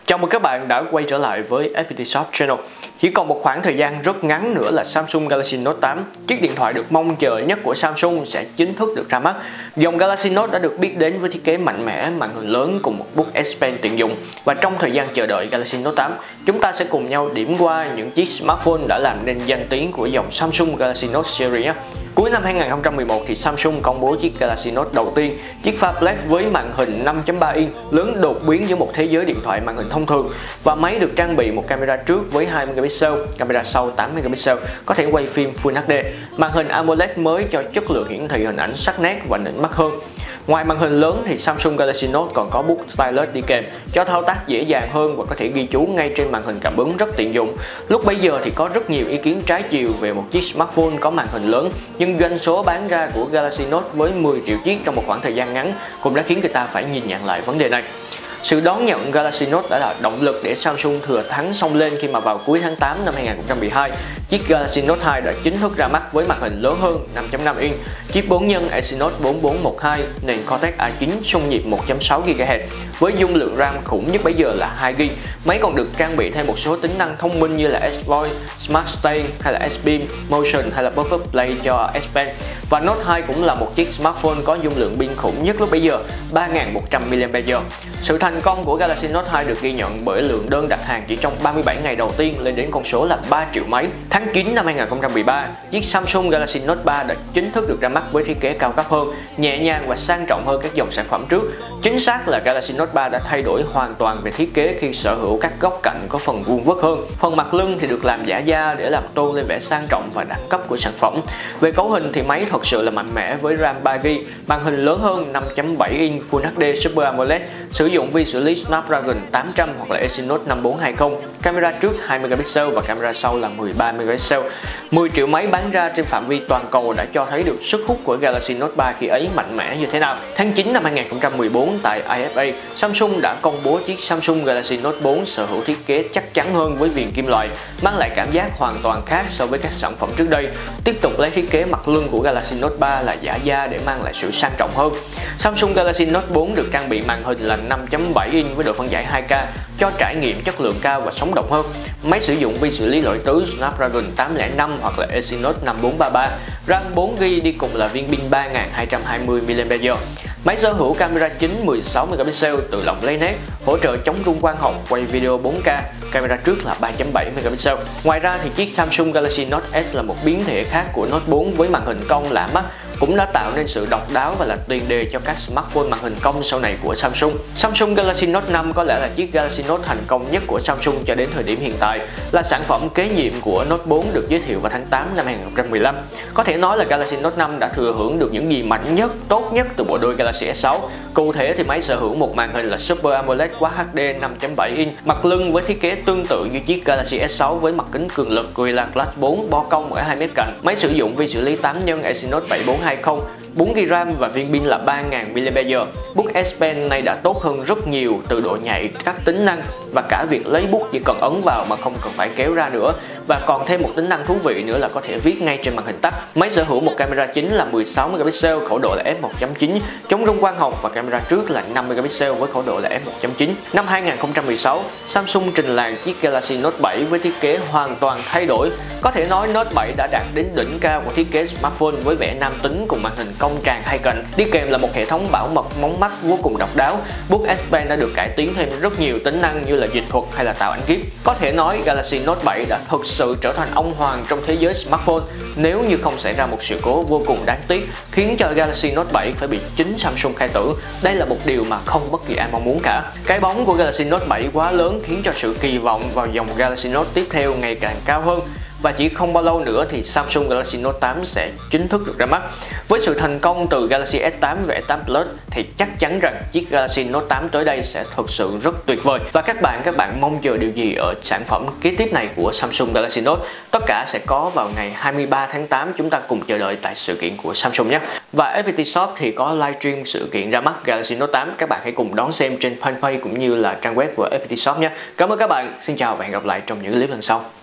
Chào mừng các bạn đã quay trở lại với FPT Shop Channel. Chỉ còn một khoảng thời gian rất ngắn nữa là Samsung Galaxy Note 8, chiếc điện thoại được mong chờ nhất của Samsung sẽ chính thức được ra mắt. Dòng Galaxy Note đã được biết đến với thiết kế mạnh mẽ, màn hình lớn cùng một bút S Pen tiện dụng. Và trong thời gian chờ đợi Galaxy Note 8, chúng ta sẽ cùng nhau điểm qua những chiếc smartphone đã làm nên danh tiếng của dòng Samsung Galaxy Note series nhé. Cuối năm 2011 thì Samsung công bố chiếc Galaxy Note đầu tiên, chiếc phablet với màn hình 5.3 inch lớn đột biến giữa một thế giới điện thoại màn hình thông thường, và máy được trang bị một camera trước với 20 megapixel, camera sau 8 megapixel, có thể quay phim Full HD. Màn hình AMOLED mới cho chất lượng hiển thị hình ảnh sắc nét và nịnh mắt hơn. Ngoài màn hình lớn thì Samsung Galaxy Note còn có bút stylus đi kèm cho thao tác dễ dàng hơn và có thể ghi chú ngay trên màn hình cảm ứng rất tiện dụng. Lúc bấy giờ thì có rất nhiều ý kiến trái chiều về một chiếc smartphone có màn hình lớn, nhưng doanh số bán ra của Galaxy Note với 10 triệu chiếc trong một khoảng thời gian ngắn cũng đã khiến người ta phải nhìn nhận lại vấn đề này. Sự đón nhận Galaxy Note đã là động lực để Samsung thừa thắng xông lên khi mà vào cuối tháng 8 năm 2012, chiếc Galaxy Note 2 đã chính thức ra mắt với màn hình lớn hơn 5.5 inch, chip 4 nhân Exynos 4412, nền Cortex A9 xung nhịp 1.6 GHz với dung lượng RAM khủng nhất bấy giờ là 2 GB. Máy còn được trang bị thêm một số tính năng thông minh như là S Voice, Smart Stay hay là S Beam, Motion hay là Pop-up Play cho S Pen. Và Note 2 cũng là một chiếc smartphone có dung lượng pin khủng nhất lúc bấy giờ, 3100 mAh. Sự thành công của Galaxy Note 2 được ghi nhận bởi lượng đơn đặt hàng chỉ trong 37 ngày đầu tiên lên đến con số là 3 triệu máy. Tháng 9 năm 2013, chiếc Samsung Galaxy Note 3 đã chính thức được ra mắt với thiết kế cao cấp hơn, nhẹ nhàng và sang trọng hơn các dòng sản phẩm trước. Chính xác là Galaxy Note 3 đã thay đổi hoàn toàn về thiết kế khi sở hữu các góc cạnh có phần vuông vức hơn. Phần mặt lưng thì được làm giả da để làm tôn lên vẻ sang trọng và đẳng cấp của sản phẩm. Về cấu hình thì máy thật sự là mạnh mẽ với RAM 3GB, màn hình lớn hơn 5.7 inch Full HD Super AMOLED, sử dụng vi xử lý Snapdragon 800 hoặc là Exynos 5420, camera trước 2 megapixel và camera sau là 13 megapixel. 10 triệu máy bán ra trên phạm vi toàn cầu đã cho thấy được sức hút của Galaxy Note 3 khi ấy mạnh mẽ như thế nào. Tháng 9 năm 2014 tại IFA, Samsung đã công bố chiếc Samsung Galaxy Note 4 sở hữu thiết kế chắc chắn hơn với viền kim loại, mang lại cảm giác hoàn toàn khác so với các sản phẩm trước đây. Tiếp tục lấy thiết kế mặt lưng của Galaxy Note 3 là giả da để mang lại sự sang trọng hơn. Samsung Galaxy Note 4 được trang bị màn hình là 5.7 inch với độ phân giải 2K cho trải nghiệm chất lượng cao và sống động hơn. Máy sử dụng vi xử lý lõi tứ Snapdragon 805 hoặc là Exynos 5433, RAM 4GB đi cùng là viên pin 3220 mAh. Máy sở hữu camera chính 16 megapixel tự động lấy nét, hỗ trợ chống rung quang học, quay video 4K, camera trước là 3.7 megapixel. Ngoài ra thì chiếc Samsung Galaxy Note S là một biến thể khác của Note 4 với màn hình cong lạ mắt, cũng đã tạo nên sự độc đáo và là tiền đề cho các smartphone màn hình cong sau này của Samsung. Samsung Galaxy Note 5 có lẽ là chiếc Galaxy Note thành công nhất của Samsung cho đến thời điểm hiện tại, là sản phẩm kế nhiệm của Note 4 được giới thiệu vào tháng 8 năm 2015. Có thể nói là Galaxy Note 5 đã thừa hưởng được những gì mạnh nhất, tốt nhất từ bộ đôi Galaxy S6. Cụ thể thì máy sở hữu một màn hình là Super AMOLED Quad HD 5.7 inch, mặt lưng với thiết kế tương tự như chiếc Galaxy S6 với mặt kính cường lực Gorilla Glass 4 bo cong ở 2 mét cạnh. Máy sử dụng vi xử lý 8 nhân Exynos 7420, 4GB RAM và viên pin là 3000 mAh. Bút S Pen này đã tốt hơn rất nhiều từ độ nhạy, các tính năng và cả việc lấy bút chỉ cần ấn vào mà không cần phải kéo ra nữa. Và còn thêm một tính năng thú vị nữa là có thể viết ngay trên màn hình tắt. Máy sở hữu một camera chính là 16 megapixel, khẩu độ là f1.9, chống rung quang học và camera trước là 5 megapixel với khẩu độ là f1.9. Năm 2016, Samsung trình làng chiếc Galaxy Note 7 với thiết kế hoàn toàn thay đổi. Có thể nói Note 7 đã đạt đến đỉnh cao của thiết kế smartphone với vẻ nam tính cùng màn hình cong tràn hai cạnh, đi kèm là một hệ thống bảo mật mống mắt vô cùng độc đáo. Bút S Pen đã được cải tiến thêm rất nhiều tính năng như là dịch thuật hay là tạo ảnh GIF. Có thể nói Galaxy Note 7 đã thực sự trở thành ông hoàng trong thế giới smartphone nếu như không xảy ra một sự cố vô cùng đáng tiếc khiến cho Galaxy Note 7 phải bị chính Samsung khai tử. Đây là một điều mà không bất kỳ ai mong muốn cả. Cái bóng của Galaxy Note 7 quá lớn khiến cho sự kỳ vọng vào dòng Galaxy Note tiếp theo ngày càng cao hơn. Và chỉ không bao lâu nữa thì Samsung Galaxy Note 8 sẽ chính thức được ra mắt. Với sự thành công từ Galaxy S8 và S8 Plus thì chắc chắn rằng chiếc Galaxy Note 8 tới đây sẽ thực sự rất tuyệt vời. Và các bạn mong chờ điều gì ở sản phẩm kế tiếp này của Samsung Galaxy Note? Tất cả sẽ có vào ngày 23 tháng 8, chúng ta cùng chờ đợi tại sự kiện của Samsung nhé. Và FPT Shop thì có livestream sự kiện ra mắt Galaxy Note 8, các bạn hãy cùng đón xem trên fanpage cũng như là trang web của FPT Shop nhé. Cảm ơn các bạn, xin chào và hẹn gặp lại trong những clip lần sau.